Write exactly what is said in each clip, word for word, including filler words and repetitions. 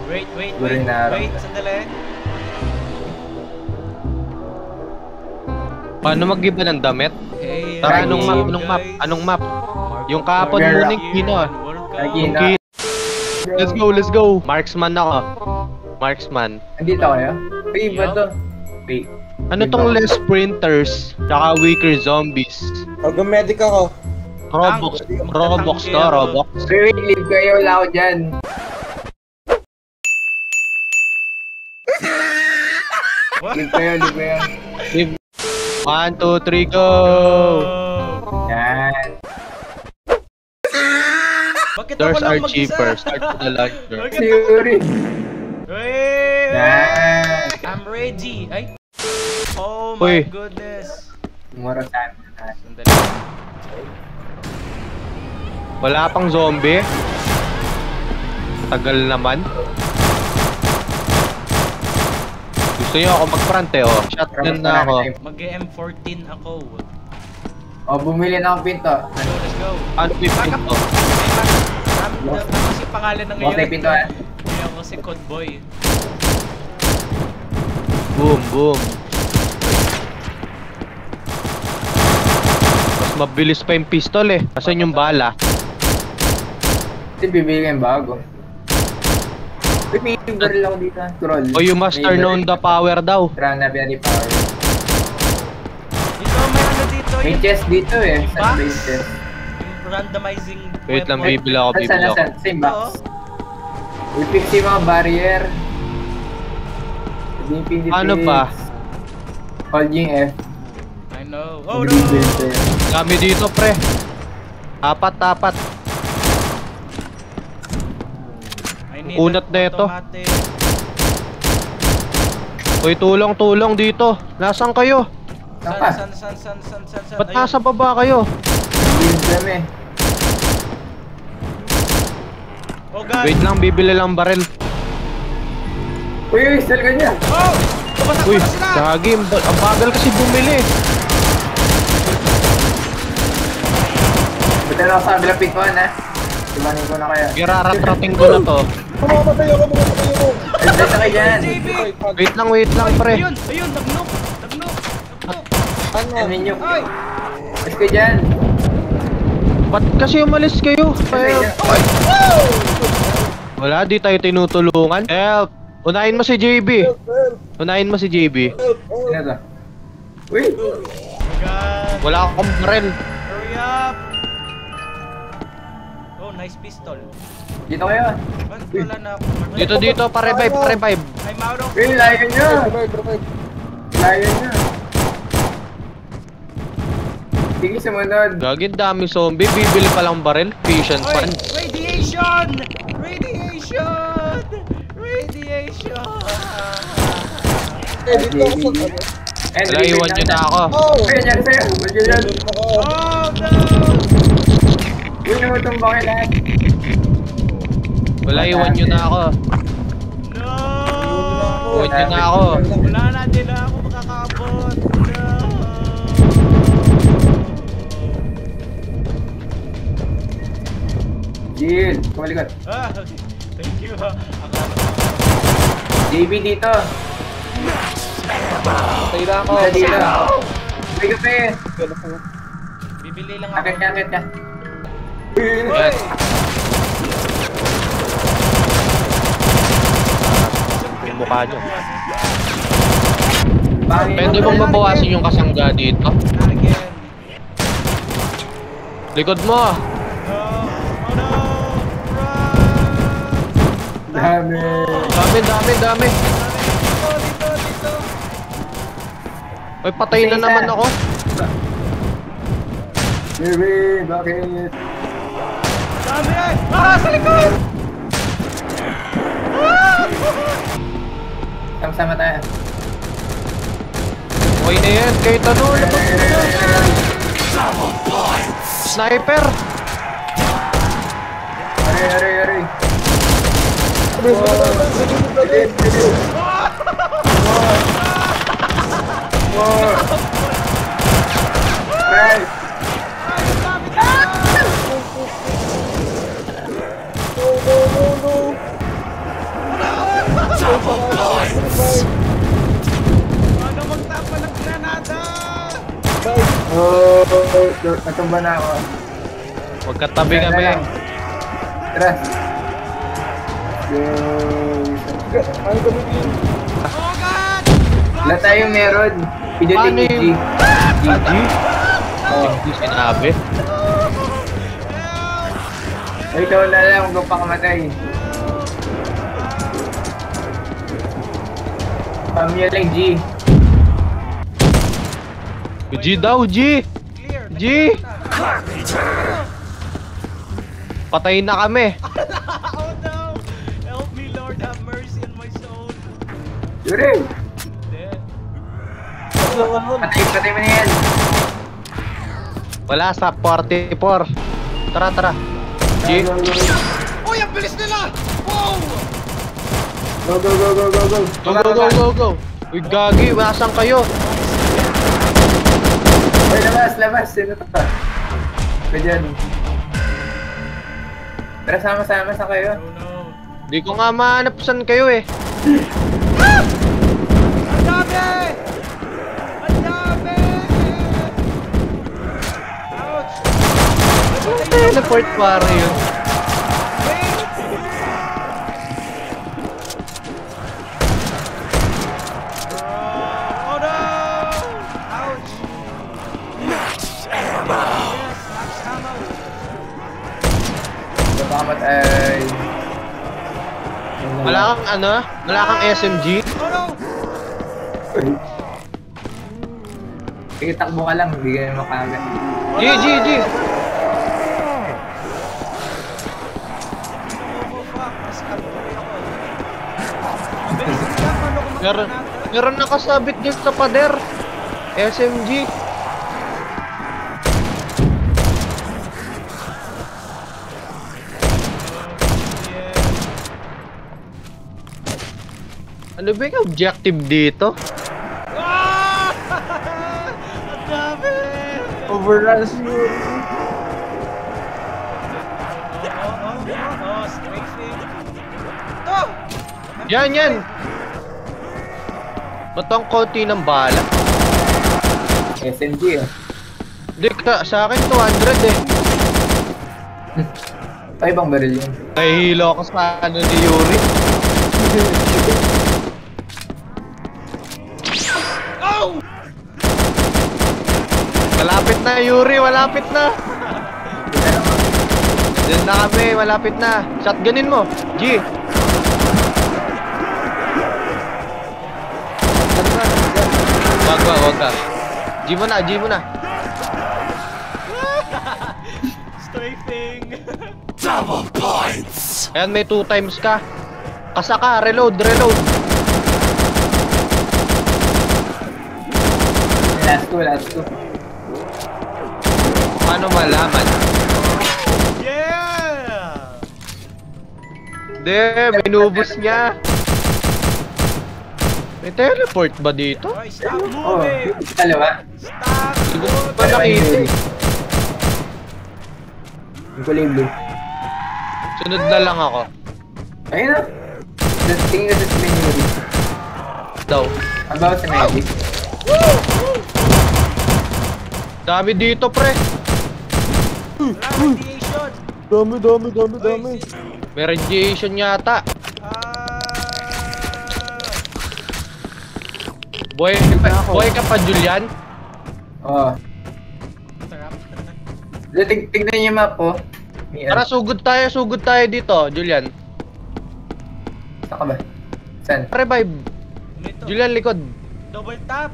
Wait, wait, wait, wait, sandali. Paano mag-iba ng damit? Hey, Tara, hey, anong map? Anong map? guys. Anong map? Mark Yung of kahapon Mark mo here ning Kino ah. and welcome. Naging- Okay. Let's go, let's go. Marksman ako. Marksman. Andito kayo? Uy, ba to? Wait. Ano tong less sprinters, tsaka weaker zombies? Mag-medic ako. Roblox, Roblox to, Roblox. Wait, wait, leave kayo. Wala ako dyan. Leave kayo, leave kayo. One, two, three, go! Yan. Bakit Doors ako lang are mag-isa? cheaper. Start to the launcher. Bakit ako? Theory. Wait! Yan. I'm ready. Ay. Oh my Uy. goodness. Mura saan. Sandali. Wala pang zombie. Tagal naman. Gusto niyo ako mag-front eh, oh. Shotgun na ako. Mag-M fourteen ako. O, bumili na akong pinto. Let's go, let's go. Ano fifteen to? Ano kasi pangalan ng Bakit ngayon? pinto ah? Hindi ako si Codeboy. Boom, boom. Mas mabilis pa yung pistol eh. Asan yung bala? Kasi bibili kayong bago. Uy, may baril ako dito. Troll. O you must turn on the power daw. Turn na very power. Dito, may ano dito. May yung- chest dito eh. yung Saan box. ba yung chest? Yung randomizing Wait lang, weapon. bibili ako, Saan, bibili saan, ako. saan? Same box. Oo. I-fix yung mga barrier. Pinipili Ano pa? Holding F. I know. Oh no! Bibili sa'yo. Dami dito, pre. Apat, apat. I need Kunat an na ito. automatic. Uy, tulong, tulong dito. Nasaan kayo? Saan San, ka? san, san, san, san, san, san. Ba't Ayun. nasa baba kayo? Build kami. Oh god! Wait lang, bibili lang baril. Uy, uy, sell ka niya. Oh! Tumatak Uy, na sila! gagi. Ang bagal kasi bumili. Buta na ako sa kabilang pintuan ha. Ibanin ko na kaya. Iraratrating ko na to. Mamamatay ako, mamamatay ako. Ay, dito kayo dyan. J B! Wait lang, wait lang, pre. Ayun! Ayun! Nagnok! Nagnok! Nagnok! Ano? Ano ninyo? Ay! Let's go dyan. Ba't kasi umalis kayo? Ay, Ay, wala, di tayo tinutulungan. Help! Unahin mo si J B. Unahin mo si J B. Ano to? Uy! Oh god! Wala akong baril. Hurry up! Oh, nice pistol. Dito kayo. Ba't wala na ako? Dito, dito, pa-revive, pa-revive. I'm out of... Uy, layo nyo. Revive, revive. Layo nyo. Sige, sumunod. Gagin, dami zombie. Bibili pa lang baril. Vision Oy! fan. Radiation! Radiation! Radiation! Eh, dito ako sa... And Wala, iwan nyo na ako. Oh! Uy, yan sa'yo. Huwag nyo dyan. Ako. Oh no! Uy, namutumba kayo lahat. Wala, iwan nyo na ako. No! Iwan nyo na ako. Wala na, di na ako makakaabot. No! Jill, kumalikot. Ah, thank you ha. Akala J B dito. Patay na ako. Dito, dito. Uy, kape. bibili lang ako. Akit ka, akit ka. Yan. Yung mukha nyo. Bakit? Pwede bang mabawasan yung kasangga dito? Again. Likod mo. No! Oh no! Run! Dami. Dami, dami, dami. Dito, dito, dito. Ay, patay na naman ako. Baby, bakit? Dami eh! Ah! Sa likod! Ah! Sama-sama tayo. Okay na yan. Kahit ano. Sniper. Aray, aray, aray. Wow. Aray. No, no, no, no. Ano magtapa ng granada? Oh, natumba na ako. Magkatabi Tara kami. lang. Tara. Yo. Ano kami din? Oh God! Wala tayong meron. Pidutin Paano ni G. yung- Ah, G? Oh. Hindi sinabi. Ay, ikaw na lang kung pakamatay. Pamilya lang, G. G daw, G! Clear. G! Patayin na kami. Oh no! Help me, Lord, have mercy on my soul. Yuri! Dead. Patay, patay mo na yan. Wala sa forty-four. Tara, tara. G? Go, go, go. Uy, ang bilis nila! Wow! Go, go, go, go, go, go. Go, go, go, go, go. Uy, gagi, wasan kayo. Ay, labas, labas. Sino to? Ka dyan. Tara, sama-sama sa kayo. Oh no. Di ko nga mahanap saan kayo eh. Ang dami! Ang dami! Ouch! Teleport pare yun. Wait! Oh no! Ouch! Yes, max ammo! Napakamatay. Wala kang ano? Wala kang S M G? Oh no! Sige, takbo ka lang. Hindi ka na makagat. G, G, G! Oh fuck, mas tuloy ako. Bilis ka, paano ko Meron, makakanata? meron nakasabit dyan sa pader. S M G. Ano ba yung objective dito? Ah! Ang dami! Overrun si Yuri. Oh, oh, oh, oh, strafing. Ito! Yan, yan! Ba't ang konti ng bala? S M G, ah. Di ka, sa akin two hundred eh. Ay, ibang baril yun. Nahihilo ako sa ano ni Yuri. Oh! Malapit na Yuri, malapit na. Diyan na kami, malapit na. Shotgunin mo, G. Wag, wag, wag ka. G mo na, G mo na. Strafing. Ayan, may two times ka. Kasa ka, reload, reload. Last two, last two. Paano malaman? Yeah! Hindi, minubos niya. May teleport ba dito? Okay, stop Oh, moving! dalawa. Stop Hindi ko moving! pa nakita. Yung kulay blue. Sunod na lang ako. Ayun na. Just tingin na sa menu. Daw. About sa medic. Dami dito, pre. Wala radiation! Dami, dami, dami, dami. May radiation yata. Ah! Boy, boy ka pa, Julian. Oo. Sarap. Tig tignan niyo yung map, oh. May Tara, ano. sugod tayo, sugod tayo dito, Julian. Saan ka ba? Saan? Revive. Ito. Julian, likod. Double tap!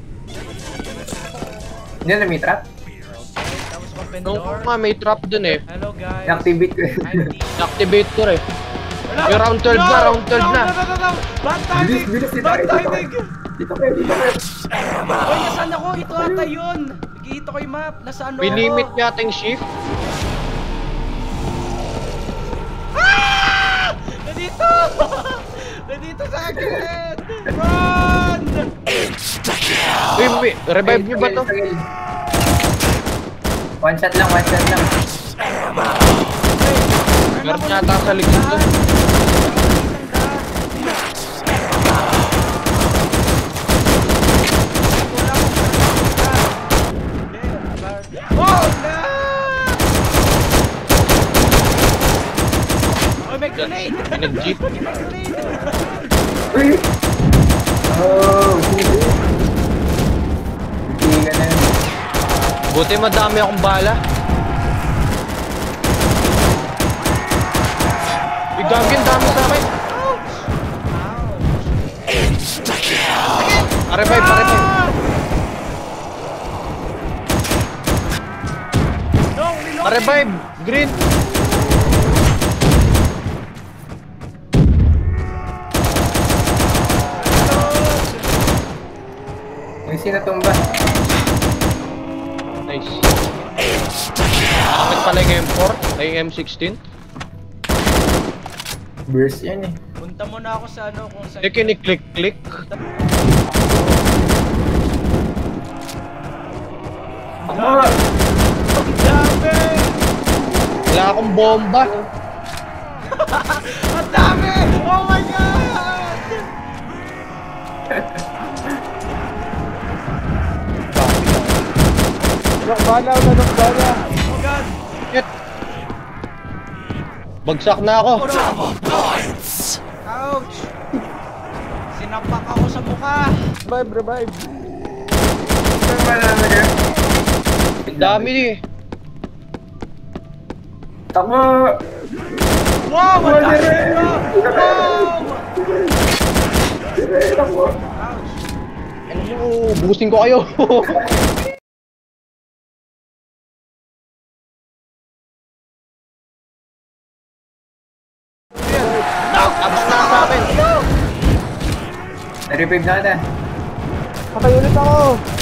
Diyan na may trap? Okay, tapos open Nung door. nga, may trap dun eh. Hello guys. Activate ko. I'm D. Activate ko rin. Wala! May round twelve na, round twelve na. No, no, no, no! Bad timing! Bilis, bilis, dito Bad kayo, dito kayo. timing! Dito kayo, dito kayo. Uy, nasaan ako? Ito ata yun! Nakikita ko yung map. Nasaan ako? Pinimit yata yung shift. Ah! Nandito! Nandito sa akin! Run! Uy, may- revive nyo ba to? Tagay, tagay. One shot lang, one shot lang. Meron yata sa likod to. Uy! Oh! Hindi ka na yun. Buti madami akong bala. Igagin, dami sa akin. Pa-revive, pa-revive. Pa-revive, green. May sinatumba. Nice. Bakit pala yung M four? Ay, M sixteen? Burst yan eh. Punta muna ako sa ano kung saan. Hindi kiniklik-click. Ako! Dami! Wala akong bomba. Ang dami! Oh my god! Walang bala, walang bala. Oh god! Shit. Bagsak na ako. Ouch! Sinapak ako sa mukha! Revive, revive. Saan ba naman yan? Dami eh. Takbo! Wow! Ang dami Dire! nito! Wow! Dire! Takbo! Ouch! Ano mo, busin ko kayo. Abs na sa akin. Na-revive na na. Patay ulit ako.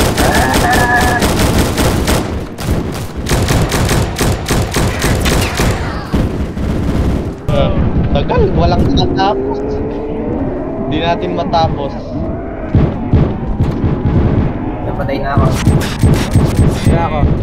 Uh, tagal, walang natapos. Hindi natin matapos. Napatay na ako. Kaya ako.